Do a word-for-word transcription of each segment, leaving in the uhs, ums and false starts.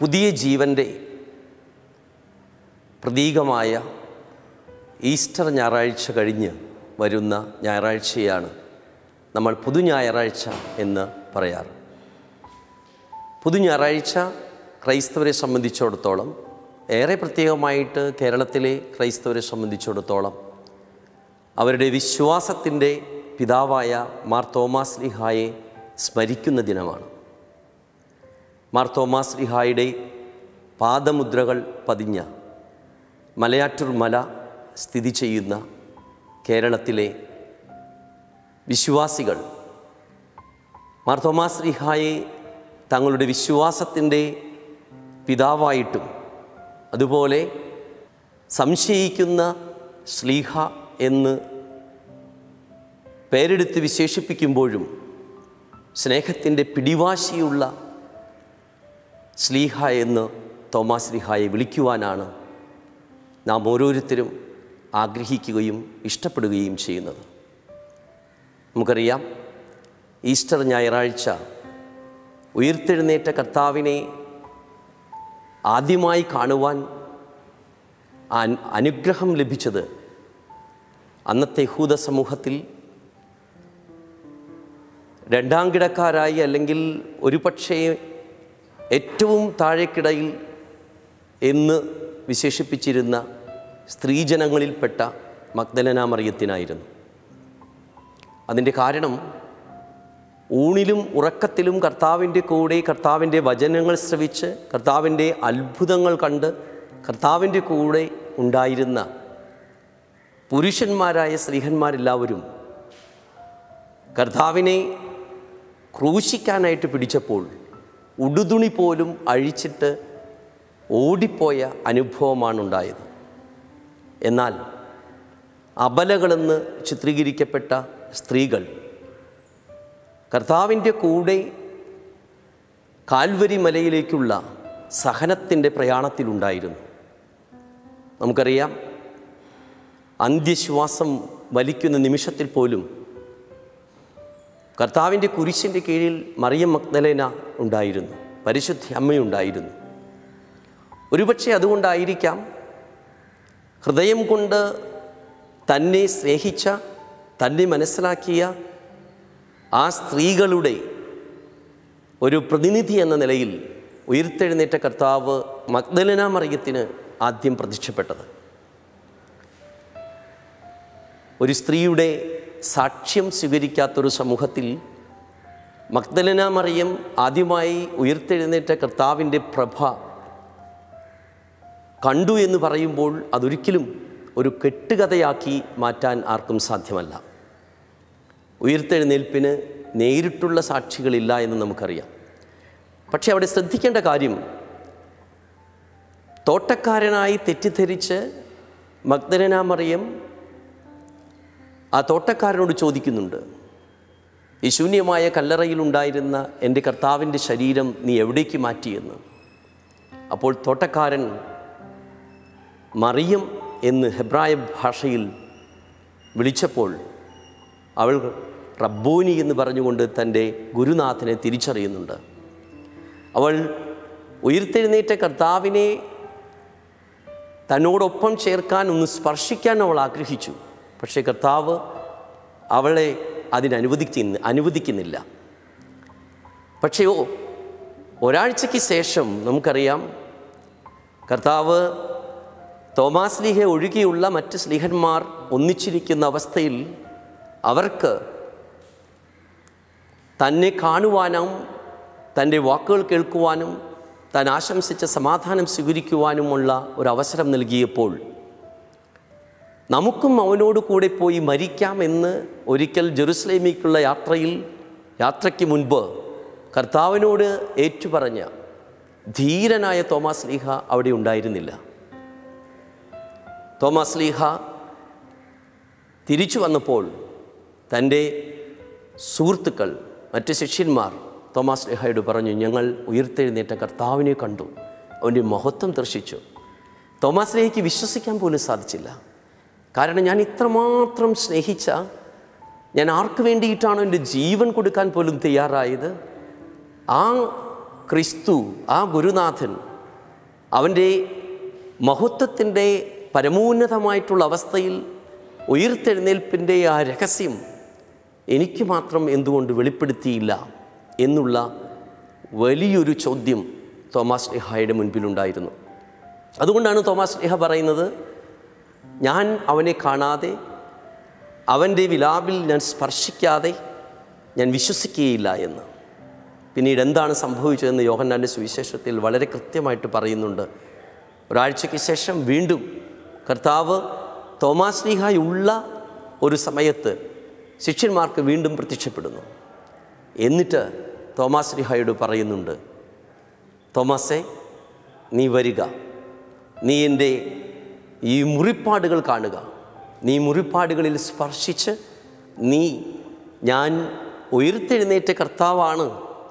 പുതിയ ജീവൻ്റെ പ്രതീകമായ ഈസ്റ്റർ ഞായറാഴ്ച കഴിഞ്ഞ് വരുന്ന ഞായറാഴ്ചയാണ് നമ്മൾ പുതു ഞായറാഴ്ച എന്ന് പറയാറ്. പുതു ഞായറാഴ്ച ക്രൈസ്തവരെ സംബന്ധിച്ചിടത്തോളം, ഏറെ പ്രത്യേകമായിട്ട് കേരളത്തിലെ ക്രൈസ്തവരെ സംബന്ധിച്ചിടത്തോളം അവരുടെ വിശ്വാസത്തിൻ്റെ പിതാവായ മാർ തോമാസ് ശ്ലീഹായെ സ്മരിക്കുന്ന ദിനമാണ്. മാർ തോമാസ് ശ്ലീഹായുടെ പാദമുദ്രകൾ പതിഞ്ഞ മലയാറ്റൂർ മല സ്ഥിതി ചെയ്യുന്ന കേരളത്തിലെ വിശ്വാസികൾ മാർ തോമാസ് ശ്ലീഹായെ തങ്ങളുടെ വിശ്വാസത്തിൻ്റെ പിതാവായിട്ടും അതുപോലെ സംശയിക്കുന്ന ശ്ലീഹ എന്ന് പേരെടുത്ത് വിശേഷിപ്പിക്കുമ്പോഴും സ്നേഹത്തിൻ്റെ പിടിവാശിയുള്ള ശ്ലീഹ എന്ന് തോമാസ് ശ്ലീഹായെ വിളിക്കുവാനാണ് നാം ഓരോരുത്തരും ആഗ്രഹിക്കുകയും ഇഷ്ടപ്പെടുകയും ചെയ്യുന്നത്. നമുക്കറിയാം, ഈസ്റ്റർ ഞായറാഴ്ച ഉയിർത്തെഴുന്നേറ്റ കർത്താവിനെ ആദ്യമായി കാണുവാൻ അനുഗ്രഹം ലഭിച്ചത് അന്നത്തെ യഹൂദ സമൂഹത്തിൽ രണ്ടാം കിടക്കാരായി, അല്ലെങ്കിൽ ഒരുപക്ഷേ ഏറ്റവും താഴേക്കിടയിൽ എന്ന് വിശേഷിപ്പിച്ചിരുന്ന സ്ത്രീജനങ്ങളിൽപ്പെട്ട മഗ്ദലന മറിയത്തിനായിരുന്നു. അതിൻ്റെ കാരണം, ഊണിലും ഉറക്കത്തിലും കർത്താവിൻ്റെ കൂടെ കർത്താവിൻ്റെ വചനങ്ങൾ ശ്രവിച്ച് കർത്താവിൻ്റെ അത്ഭുതങ്ങൾ കണ്ട് കർത്താവിൻ്റെ കൂടെ ഉണ്ടായിരുന്ന പുരുഷന്മാരായ സ്ത്രീഹന്മാരെല്ലാവരും കർത്താവിനെ ക്രൂശിക്കാനായിട്ട് പിടിച്ചപ്പോൾ ഉടുതുണി പോലും അഴിച്ചിട്ട് ഓടിപ്പോയ അനുഭവമാണ് ഉണ്ടായത്. എന്നാൽ അബലകളെന്ന് ചിത്രീകരിക്കപ്പെട്ട സ്ത്രീകൾ കർത്താവിൻ്റെ കൂടെ കാൽവരി മലയിലേക്കുള്ള സഹനത്തിൻ്റെ പ്രയാണത്തിലുണ്ടായിരുന്നു. നമുക്കറിയാം, അന്ത്യശ്വാസം വലിക്കുന്ന നിമിഷത്തിൽ പോലും കർത്താവിൻ്റെ കുരിശിൻ്റെ കീഴിൽ മറിയം മഗ്ദലേന ഉണ്ടായിരുന്നു, പരിശുദ്ധ അമ്മയുണ്ടായിരുന്നു. ഒരുപക്ഷെ അതുകൊണ്ടായിരിക്കാം ഹൃദയം കൊണ്ട് തന്നെ സ്നേഹിച്ച, തന്നെ മനസ്സിലാക്കിയ ആ സ്ത്രീകളുടെ ഒരു പ്രതിനിധി എന്ന നിലയിൽ ഉയിർത്തെഴുന്നേറ്റ കർത്താവ് മഗ്ദലേന മറിയത്തിന് ആദ്യം പ്രത്യക്ഷപ്പെട്ടത്. ഒരു സ്ത്രീയുടെ സാക്ഷ്യം സ്വീകരിക്കാത്തൊരു സമൂഹത്തിൽ മഗ്ദലേന മറിയം ആദ്യമായി ഉയിർത്തെഴുന്നേറ്റ കർത്താവിൻ്റെ പ്രഭ കണ്ടു എന്ന് പറയുമ്പോൾ അതൊരിക്കലും ഒരു കെട്ടുകഥയാക്കി മാറ്റാൻ ആർക്കും സാധ്യമല്ല. ഉയിർത്തെഴുന്നേൽപ്പിന് നേരിട്ടുള്ള സാക്ഷികളില്ല എന്ന് നമുക്കറിയാം. പക്ഷേ അവിടെ ശ്രദ്ധിക്കേണ്ട കാര്യം, തോട്ടക്കാരനായി തെറ്റിദ്ധരിച്ച് മഗ്ദലേന മറിയം ആ തോട്ടക്കാരനോട് ചോദിക്കുന്നുണ്ട്, ഈ ശൂന്യമായ കല്ലറയിലുണ്ടായിരുന്ന എൻ്റെ കർത്താവിൻ്റെ ശരീരം നീ എവിടേക്ക് മാറ്റിയെന്ന്. അപ്പോൾ തോട്ടക്കാരൻ മറിയം എന്ന് ഹെബ്രായ ഭാഷയിൽ വിളിച്ചപ്പോൾ അവൾ റബ്ബോനി എന്ന് പറഞ്ഞുകൊണ്ട് തൻ്റെ ഗുരുനാഥനെ തിരിച്ചറിയുന്നുണ്ട്. അവൾ ഉയിർത്തെഴുന്നേറ്റ കർത്താവിനെ തന്നോടൊപ്പം ചേർക്കാൻ, ഒന്ന് സ്പർശിക്കാൻ അവൾ ആഗ്രഹിച്ചു. പക്ഷേ കർത്താവ് അവളെ അതിനനുവദിക്കുന്ന അനുവദിക്കുന്നില്ല. പക്ഷേ ഓ ഒരാഴ്ചയ്ക്ക് ശേഷം നമുക്കറിയാം, കർത്താവ് തോമാസ് ശ്ലീഹ ഒഴികെയുള്ള മറ്റ് ശ്ലീഹന്മാർ ഒന്നിച്ചിരിക്കുന്ന അവസ്ഥയിൽ അവർക്ക് തന്നെ കാണുവാനും തൻ്റെ വാക്കുകൾ കേൾക്കുവാനും താൻ ആശംസിച്ച സമാധാനം സ്വീകരിക്കുവാനുമുള്ള ഒരവസരം നൽകിയപ്പോൾ, നമുക്കും അവനോട് കൂടെ പോയി മരിക്കാമെന്ന് ഒരിക്കൽ ജെറുസലേമിലേക്കുള്ള യാത്രയിൽ യാത്രയ്ക്ക് മുൻപ് കർത്താവിനോട് ഏറ്റുപറഞ്ഞ ധീരനായ തോമാസ് ശ്ലീഹ അവിടെ ഉണ്ടായിരുന്നില്ല. തോമാസ് ശ്ലീഹ തിരിച്ചു വന്നപ്പോൾ തൻ്റെ സുഹൃത്തുക്കൾ, മറ്റ് ശിഷ്യന്മാർ തോമാസ് ശ്ലീഹയോട് പറഞ്ഞു, ഞങ്ങൾ ഉയിർത്തെഴുന്നേറ്റ കർത്താവിനെ കണ്ടു, അവൻ്റെ മഹത്വം ദർശിച്ചു. തോമാസ് ശ്ലീഹയ്ക്ക് വിശ്വസിക്കാൻ പോലും സാധിച്ചില്ല. കാരണം ഞാൻ ഇത്രമാത്രം സ്നേഹിച്ച, ഞാൻ ആർക്ക് വേണ്ടിയിട്ടാണോ എൻ്റെ ജീവൻ കൊടുക്കാൻ പോലും തയ്യാറായത്, ആ ക്രിസ്തു, ആ ഗുരുനാഥൻ അവൻ്റെ മഹത്വത്തിൻ്റെ പരമോന്നതമായിട്ടുള്ള അവസ്ഥയിൽ ഉയിർത്തെഴുന്നേൽപ്പിൻ്റെ ആ രഹസ്യം എനിക്ക് മാത്രം എന്തുകൊണ്ട് വെളിപ്പെടുത്തിയില്ല എന്നുള്ള വലിയൊരു ചോദ്യം തോമാസ് ശ്ലീഹായുടെ മുൻപിലുണ്ടായിരുന്നു. അതുകൊണ്ടാണ് തോമാസ് ശ്ലീഹ പറയുന്നത്, ഞാൻ അവനെ കാണാതെ അവൻ്റെ വിലാപിൽ ഞാൻ സ്പർശിക്കാതെ ഞാൻ വിശ്വസിക്കുകയില്ല എന്ന്. പിന്നീട് എന്താണ് സംഭവിച്ചതെന്ന് യോഹന്നാൻ്റെ സുവിശേഷത്തിൽ വളരെ കൃത്യമായിട്ട് പറയുന്നുണ്ട്. ഒരാഴ്ചയ്ക്ക് ശേഷം വീണ്ടും കർത്താവ് തോമാസ് ശ്ലീഹായുള്ള ഒരു സമയത്ത് ശിഷ്യന്മാർക്ക് വീണ്ടും പ്രത്യക്ഷപ്പെടുന്നു. എന്നിട്ട് തോമാസ് ശ്ലീഹായോട് പറയുന്നുണ്ട്, തോമാസേ, നീ വരിക, നീ എൻ്റെ ഈ മുറിപ്പാടുകൾ കാണുക, നീ മുറിപ്പാടുകളിൽ സ്പർശിച്ച് നീ ഞാൻ ഉയിർത്തെഴുന്നേറ്റ കർത്താവാണ്,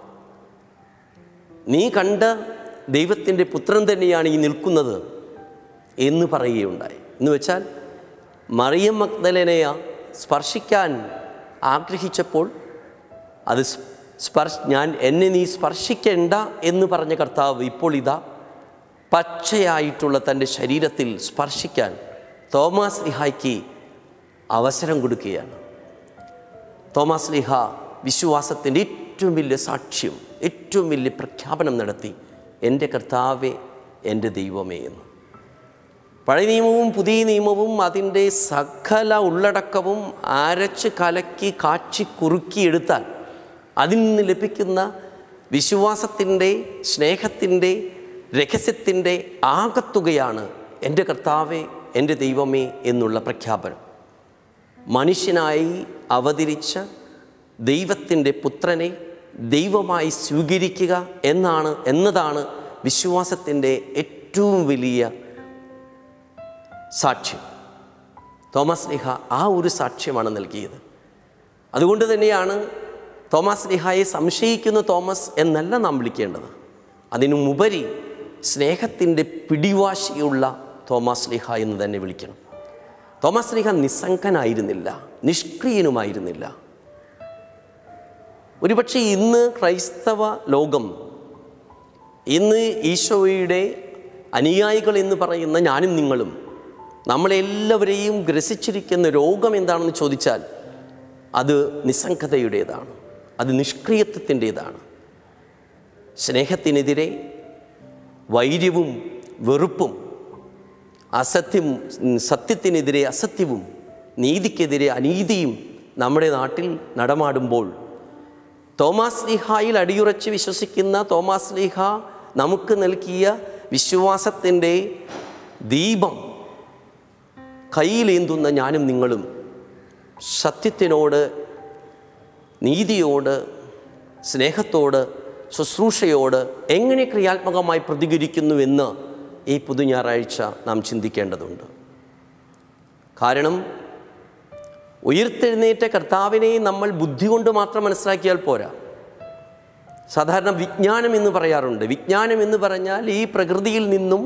നീ കണ്ട ദൈവത്തിൻ്റെ പുത്രൻ തന്നെയാണ് ഈ നിൽക്കുന്നത് എന്ന് പറയുകയുണ്ടായി. എന്ന് വെച്ചാൽ മറിയം മഗ്ദലേനയെ സ്പർശിക്കാൻ ആഗ്രഹിച്ചപ്പോൾ അത് സ്പർശ ഞാൻ എന്നെ നീ സ്പർശിക്കേണ്ട എന്ന് പറഞ്ഞ കർത്താവ് ഇപ്പോൾ ഇതാ പച്ചയായിട്ടുള്ള തൻ്റെ ശരീരത്തിൽ സ്പർശിക്കാൻ തോമാസ് ശ്ലീഹായ്ക്ക് അവസരം കൊടുക്കുകയാണ്. തോമാസ് ശ്ലീഹ വിശ്വാസത്തിൻ്റെ ഏറ്റവും വലിയ സാക്ഷ്യം, ഏറ്റവും വലിയ പ്രഖ്യാപനം നടത്തി, എൻ്റെ കർത്താവേ, എൻ്റെ ദൈവമേ എന്ന്. പഴയ നിയമവും പുതിയ നിയമവും അതിൻ്റെ സകല ഉള്ളടക്കവും അരച്ച് കലക്കി കാച്ചി കുറുക്കിയെടുത്താൽ അതിൽ നിന്ന് ലഭിക്കുന്ന വിശ്വാസത്തിൻ്റെ, സ്നേഹത്തിൻ്റെ, രഹസ്യത്തിൻ്റെ ആകത്തുകയാണ് എൻ്റെ കർത്താവേ, എൻ്റെ ദൈവമേ എന്നുള്ള പ്രഖ്യാപനം. മനുഷ്യനായി അവതരിച്ച ദൈവത്തിൻ്റെ പുത്രനെ ദൈവമായി സ്വീകരിക്കുക എന്നാണ് എന്നതാണ് വിശ്വാസത്തിൻ്റെ ഏറ്റവും വലിയ സാക്ഷ്യം. തോമാസ് ശ്ലീഹ ആ ഒരു സാക്ഷ്യമാണ് നൽകിയത്. അതുകൊണ്ട് തന്നെയാണ് തോമാസ് ശ്ലീഹായെ സംശയിക്കുന്ന തോമസ് എന്നല്ല നാം വിളിക്കേണ്ടത്, അതിനുമുപരി സ്നേഹത്തിൻ്റെ പിടിവാശിയുള്ള തോമാസ് ശ്ലീഹ എന്ന് തന്നെ വിളിക്കണം. തോമാസ് ശ്ലീഹ നിസ്സംഗനായിരുന്നില്ല, നിഷ്ക്രിയനുമായിരുന്നില്ല. ഒരുപക്ഷെ ഇന്ന് ക്രൈസ്തവ ലോകം, ഇന്ന് ഈശോയുടെ അനുയായികൾ എന്ന് പറയുന്ന ഞാനും നിങ്ങളും, നമ്മളെല്ലാവരെയും ഗ്രസിച്ചിരിക്കുന്ന രോഗം എന്താണെന്ന് ചോദിച്ചാൽ അത് നിസ്സംഗതയുടേതാണ്, അത് നിഷ്ക്രിയത്വത്തിൻ്റേതാണ്. സ്നേഹത്തിനെതിരെ വൈര്യവും വെറുപ്പും, അസത്യം സത്യത്തിനെതിരെ അസത്യവും, നീതിക്കെതിരെ അനീതിയും നമ്മുടെ നാട്ടിൽ നടമാടുമ്പോൾ തോമാസ് ശ്ലീഹായിൽ അടിയുറച്ച് വിശ്വസിക്കുന്ന തോമാസ് ശ്ലീഹ നമുക്ക് നൽകിയ വിശ്വാസത്തിൻ്റെ ദീപം കയ്യിലേന്തുന്ന ഞാനും നിങ്ങളും സത്യത്തിനോട്, നീതിയോട്, സ്നേഹത്തോട്, ശുശ്രൂഷയോട് എങ്ങനെ ക്രിയാത്മകമായി പ്രതികരിക്കുന്നുവെന്ന് ഈ പുതു ഞായറാഴ്ച നാം ചിന്തിക്കേണ്ടതുണ്ട്. കാരണം ഉയിർത്തെഴുന്നേറ്റ കർത്താവിനെ നമ്മൾ ബുദ്ധി കൊണ്ട് മാത്രം മനസ്സിലാക്കിയാൽ പോരാ. സാധാരണ വിജ്ഞാനം എന്ന് പറയാറുണ്ട്. വിജ്ഞാനം എന്ന് പറഞ്ഞാൽ ഈ പ്രകൃതിയിൽ നിന്നും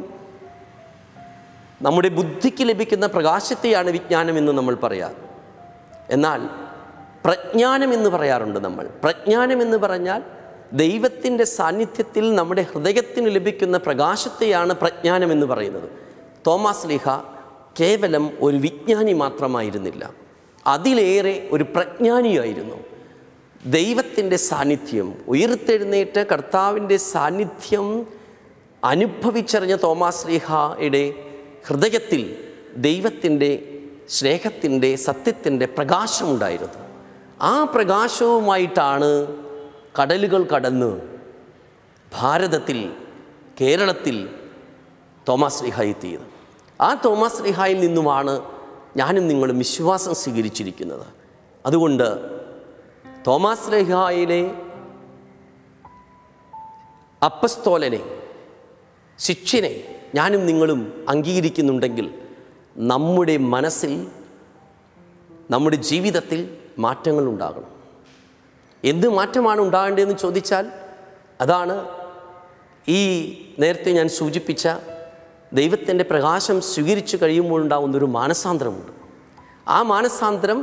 നമ്മുടെ ബുദ്ധിക്ക് ലഭിക്കുന്ന പ്രകാശത്തെയാണ് വിജ്ഞാനം എന്ന് നമ്മൾ പറയാറ്. എന്നാൽ പ്രജ്ഞാനം എന്ന് പറയാറുണ്ട് നമ്മൾ. പ്രജ്ഞാനം എന്ന് പറഞ്ഞാൽ ദൈവത്തിൻ്റെ സാന്നിധ്യത്തിൽ നമ്മുടെ ഹൃദയത്തിന് ലഭിക്കുന്ന പ്രകാശത്തെയാണ് പ്രജ്ഞാനം എന്ന് പറയുന്നത്. തോമാസ് ശ്ലീഹ കേവലം ഒരു വിജ്ഞാനി മാത്രമായിരുന്നില്ല, അതിലേറെ ഒരു പ്രജ്ഞാനിയായിരുന്നു. ദൈവത്തിൻ്റെ സാന്നിധ്യം, ഉയിർത്തെഴുന്നേറ്റ കർത്താവിൻ്റെ സാന്നിധ്യം അനുഭവിച്ചറിഞ്ഞ തോമാസ് ശ്ലീഹയുടെ ഹൃദയത്തിൽ ദൈവത്തിൻ്റെ സ്നേഹത്തിൻ്റെ, സത്യത്തിൻ്റെ പ്രകാശമുണ്ടായിരുന്നു. ആ പ്രകാശവുമായിട്ടാണ് കടലുകൾ കടന്ന് ഭാരതത്തിൽ, കേരളത്തിൽ തോമാസ് ശ്ലീഹ എത്തിയത്. ആ തോമാസ് ശ്ലീഹായിൽ നിന്നുമാണ് ഞാനും നിങ്ങളും വിശ്വാസം സ്വീകരിച്ചിരിക്കുന്നത്. അതുകൊണ്ട് തോമാസ് ശ്ലീഹായിലെ അപ്പസ്തോലനെ, ശിഷ്യനെ ഞാനും നിങ്ങളും അംഗീകരിക്കുന്നുണ്ടെങ്കിൽ നമ്മുടെ മനസ്സിൽ, നമ്മുടെ ജീവിതത്തിൽ മാറ്റങ്ങൾ ഉണ്ടാകണം. എന്ത് മാറ്റമാണ് ഉണ്ടാകേണ്ടതെന്ന് ചോദിച്ചാൽ അതാണ് ഈ നേരത്തെ ഞാൻ സൂചിപ്പിച്ച ദൈവത്തിൻ്റെ പ്രകാശം സ്വീകരിച്ചു കഴിയുമ്പോൾ ഉണ്ടാകുന്നൊരു മാനസാന്തരമുണ്ട്. ആ മാനസാന്തരം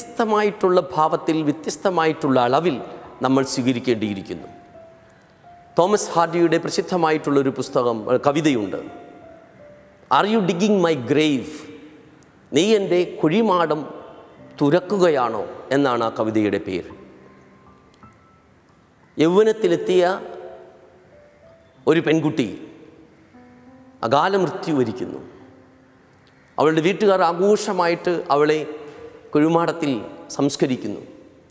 വ്യത്യസ്തമായിട്ടുള്ള ഭാവത്തിൽ, വ്യത്യസ്തമായിട്ടുള്ള അളവിൽ നമ്മൾ സ്വീകരിക്കേണ്ടിയിരിക്കുന്നു. തോമസ് ഹാർഡിയുടെ പ്രസിദ്ധമായിട്ടുള്ളൊരു പുസ്തകം കവിതയുണ്ട്. Are you digging my grave? നീ എൻ്റെ കുഴിമാടം തുരക്കുകയാണോ എന്നാണ് ആ കവിതയുടെ പേര്. യൗവനത്തിലെത്തിയ ഒരു പെൺകുട്ടി അകാല മൃത്യു വരിക്കുന്നു. അവളുടെ വീട്ടുകാർ ആഘോഷമായിട്ട് അവളെ കുഴിമാടത്തിൽ സംസ്കരിക്കുന്നു.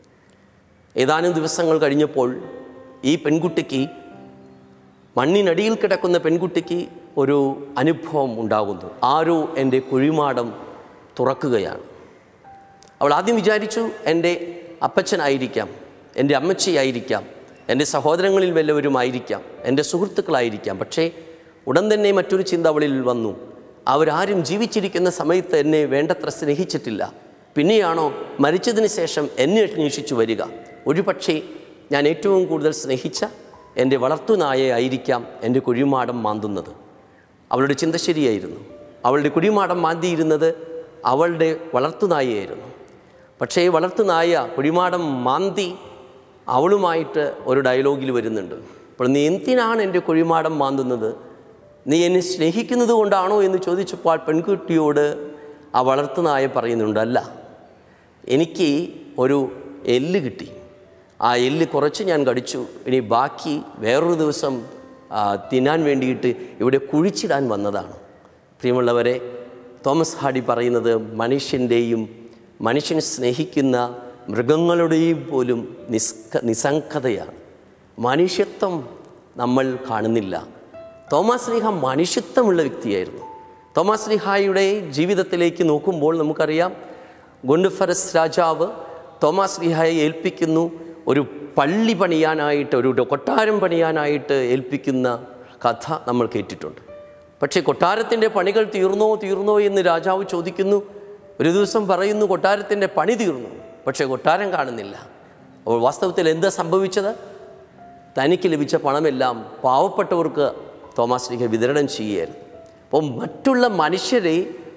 ഏതാനും ദിവസങ്ങൾ കഴിഞ്ഞപ്പോൾ ഈ പെൺകുട്ടിക്ക്, മണ്ണിനടിയിൽ കിടക്കുന്ന പെൺകുട്ടിക്ക് ഒരു അനുഭവം ഉണ്ടാകുന്നു. ആരോ എൻ്റെ കുഴിമാടം തുറക്കുകയാണ്. അവൾ ആദ്യം വിചാരിച്ചു എൻ്റെ അപ്പച്ചനായിരിക്കാം, എൻ്റെ അമ്മച്ചിയായിരിക്കാം, എൻ്റെ സഹോദരങ്ങളിൽ വല്ലവരുമായിരിക്കാം, എൻ്റെ സുഹൃത്തുക്കളായിരിക്കാം. പക്ഷേ ഉടൻ തന്നെ മറ്റൊരു ചിന്ത അവളിൽ വന്നു. അവരാരും ജീവിച്ചിരിക്കുന്ന സമയത്ത് എന്നെ വേണ്ടത്ര സ്നേഹിച്ചിട്ടില്ല, പിന്നെയാണോ മരിച്ചതിന് ശേഷം എന്നെ അന്വേഷിച്ചു വരിക? ഒരു പക്ഷേ ഞാൻ ഏറ്റവും കൂടുതൽ സ്നേഹിച്ച എൻ്റെ വളർത്തുനായെ ആയിരിക്കാം എൻ്റെ കുഴിമാടം മാന്തുന്നത്. അവളുടെ ചിന്ത ശരിയായിരുന്നു. അവളുടെ കുഴിമാടം മാന്തിയിരുന്നത് അവളുടെ വളർത്തുനായയായിരുന്നു. പക്ഷേ വളർത്തുനായ കുഴിമാടം മാന്തി അവളുമായിട്ട് ഒരു ഡയലോഗിൽ വരുന്നുണ്ട്. അപ്പോൾ നീ എന്തിനാണ് എൻ്റെ കുഴിമാടം മാന്തുന്നത്? നീ എന്നെ സ്നേഹിക്കുന്നത് കൊണ്ടാണോ എന്ന് ചോദിച്ചപ്പോൾ പെൺകുട്ടിയോട് ആ വളർത്തുനായ പറയുന്നുണ്ട്, അല്ല, എനിക്ക് ഒരു എല്ല് കിട്ടി, ആ എല്ല് കുറച്ച് ഞാൻ കടിച്ചു, ഇനി ബാക്കി വേറൊരു ദിവസം തിന്നാൻ വേണ്ടിയിട്ട് ഇവിടെ കുഴിച്ചിടാൻ വന്നതാണ്. പ്രിയമുള്ളവരെ, തോമസ് ഹാർഡി പറയുന്നത് മനുഷ്യൻ്റെയും മനുഷ്യനെ സ്നേഹിക്കുന്ന മൃഗങ്ങളുടെയും പോലും നിസ്ക നിസ്സംഗതയാണ്. മനുഷ്യത്വം നമ്മൾ കാണുന്നില്ല. തോമാസ് ശ്ലീഹ മനുഷ്യത്വമുള്ള വ്യക്തിയായിരുന്നു. തോമാസ് ശ്ലീഹായുടെ ജീവിതത്തിലേക്ക് നോക്കുമ്പോൾ നമുക്കറിയാം, ഗുണ്ടഫറസ് രാജാവ് തോമാസ് ശ്ലീഹായെ ഏൽപ്പിക്കുന്നു, ഒരു പള്ളി പണിയാനായിട്ട്, ഒരു കൊട്ടാരം പണിയാനായിട്ട് ഏൽപ്പിക്കുന്ന കഥ നമ്മൾ കേട്ടിട്ടുണ്ട്. പക്ഷേ കൊട്ടാരത്തിൻ്റെ പണികൾ തീർന്നോ തീർന്നോ എന്ന് രാജാവ് ചോദിക്കുന്നു. ഒരു ദിവസം പറയുന്നു കൊട്ടാരത്തിൻ്റെ പണി തീർന്നു, പക്ഷേ കൊട്ടാരം കാണുന്നില്ല. അപ്പോൾ വാസ്തവത്തിൽ എന്താ സംഭവിച്ചത്? തനിക്ക് ലഭിച്ച പണമെല്ലാം പാവപ്പെട്ടവർക്ക് തോമാസ് ശ്ലീഹ വിതരണം ചെയ്യുകയായിരുന്നു. അപ്പോൾ മറ്റുള്ള മനുഷ്യരെ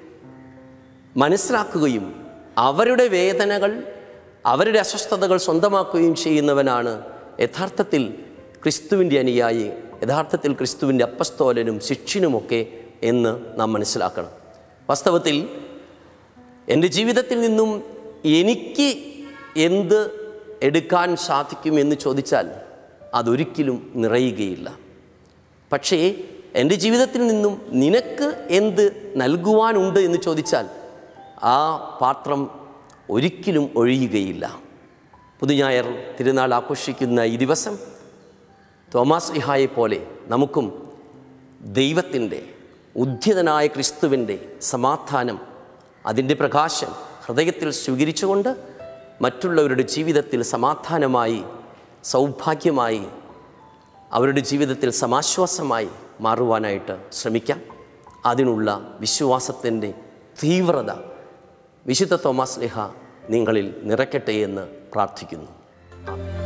മനസ്സിലാക്കുകയും അവരുടെ വേദനകൾ, അവരുടെ അസ്വസ്ഥതകൾ സ്വന്തമാക്കുകയും ചെയ്യുന്നവനാണ് യഥാർത്ഥത്തിൽ ക്രിസ്തുവിൻ്റെ അനുയായി, യഥാർത്ഥത്തിൽ ക്രിസ്തുവിൻ്റെ അപ്പസ്തോലനും ശിഷ്യനുമൊക്കെ എന്ന് നാം മനസ്സിലാക്കണം. വാസ്തവത്തിൽ എൻ്റെ ജീവിതത്തിൽ നിന്നും എനിക്ക് എന്ത് എടുക്കാൻ സാധിക്കും എന്ന് ചോദിച്ചാൽ അതൊരിക്കലും നിറയുകയില്ല. പക്ഷേ എൻ്റെ ജീവിതത്തിൽ നിന്നും നിനക്ക് എന്ത് നൽകുവാനുണ്ട് എന്ന് ചോദിച്ചാൽ ആ പാത്രം ഒരിക്കലും ഒഴിയുകയില്ല. പുതുഞായർ തിരുനാൾ ആഘോഷിക്കുന്ന ഈ ദിവസം തോമാസ് ശ്ലീഹായെ പോലെ നമുക്കും ദൈവത്തിൻ്റെ ഉദ്ധിതനായ ക്രിസ്തുവിൻ്റെ സമാധാനം, അതിൻ്റെ പ്രകാശം ഹൃദയത്തിൽ സ്വീകരിച്ചുകൊണ്ട് മറ്റുള്ളവരുടെ ജീവിതത്തിൽ സമാധാനമായി, സൗഭാഗ്യമായി, അവരുടെ ജീവിതത്തിൽ സമാശ്വാസമായി മാറുവാനായിട്ട് ശ്രമിക്കാം. അതിനുള്ള വിശ്വാസത്തിൻ്റെ തീവ്രത വിശുദ്ധ തോമാസ് ശ്ലീഹ നിങ്ങളിൽ നിറയ്ക്കട്ടെ എന്ന് പ്രാർത്ഥിക്കുന്നു.